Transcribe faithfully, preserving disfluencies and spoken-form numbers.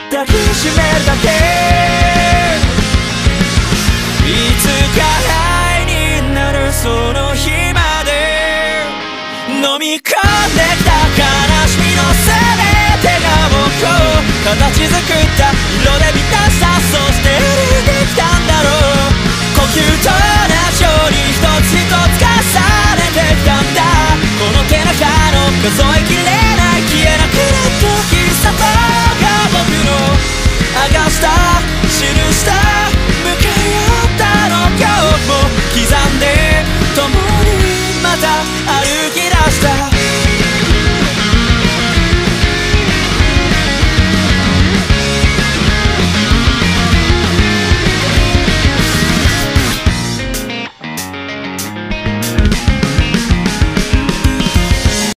抱きしめるだけ。いつか愛になるその日まで飲み込んできた悲しみの全てが僕を形